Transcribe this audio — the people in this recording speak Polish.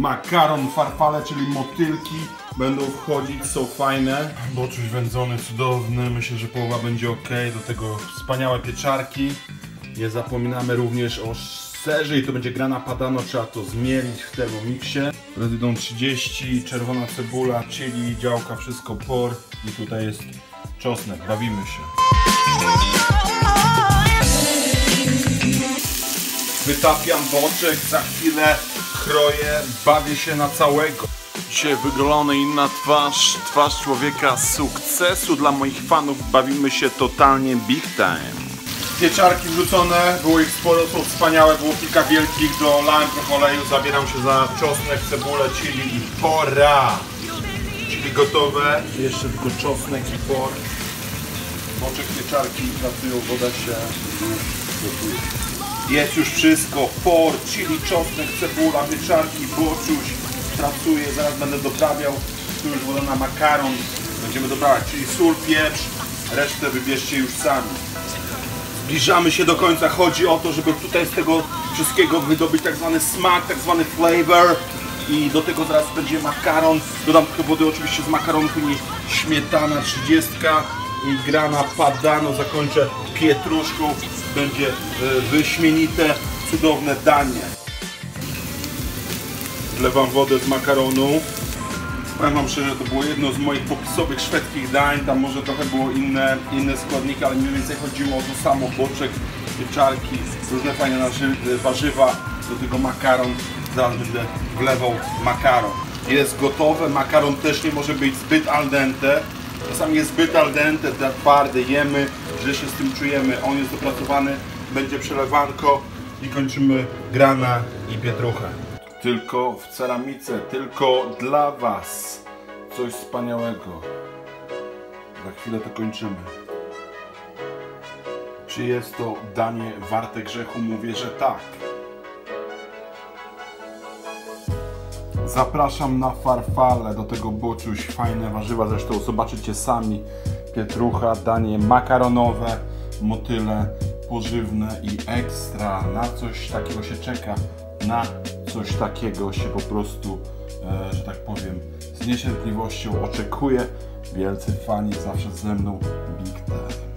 Makaron farfalle, czyli motylki będą wchodzić, są fajne. Boczuś wędzony, cudowny, myślę, że połowa będzie ok. Do tego wspaniałe pieczarki. Nie zapominamy również o serze i to będzie grana padano, trzeba to zmielić w Thermomixie. Prezydent 30, czerwona cebula, chili, działka, wszystko por i tutaj jest czosnek, bawimy się. Wytapiam boczek, za chwilę kroję, bawię się na całego. Dzisiaj wygląda inna twarz, twarz człowieka sukcesu dla moich fanów, bawimy się totalnie big time. Pieczarki wrzucone, było ich sporo, są wspaniałe, było kilka wielkich, dolałem trochę oleju, zabieram się za czosnek, cebulę, chili i pora! Czyli gotowe, jeszcze tylko czosnek i por. Boczek, pieczarki pracują, woda się gotuje. Jest już wszystko, por, chili, czosnek, cebula, pieczarki, boczuś pracuje, zaraz będę doprawiał, tu już woda na makaron, będziemy doprawiać, czyli sól, pieprz, resztę wybierzcie już sami. Zbliżamy się do końca, chodzi o to, żeby tutaj z tego wszystkiego wydobyć tak zwany smak, tak zwany flavor i do tego zaraz będzie makaron, dodam trochę wody oczywiście z makaronu, później śmietana 30 i grana padano, zakończę pietruszką, będzie wyśmienite, cudowne danie. Wlewam wodę z makaronu. Powiem wam szczerze, to było jedno z moich popisowych szwedzkich dań, tam może trochę było inne składniki, ale mniej więcej chodziło o to samo, boczek, pieczarki, różne fajne warzywa, do tego makaron, zaraz będę wlewał makaron. Jest gotowe, makaron też nie może być zbyt al dente, czasami jest zbyt al dente, twardy, jemy, źle się z tym czujemy, on jest dopracowany, będzie przelewanko i kończymy grana i pietruchę. Tylko w ceramice, tylko dla was. Coś wspaniałego. Za chwilę to kończymy. Czy jest to danie warte grzechu? Mówię, że tak. Zapraszam na farfalle, do tego boczuś, fajne warzywa, zresztą zobaczycie sami. Pietrucha, danie makaronowe, motyle pożywne i ekstra. Na coś takiego się czeka. Na coś takiego się po prostu, że tak powiem, z niecierpliwością oczekuję. Wielcy fani zawsze ze mną, big time.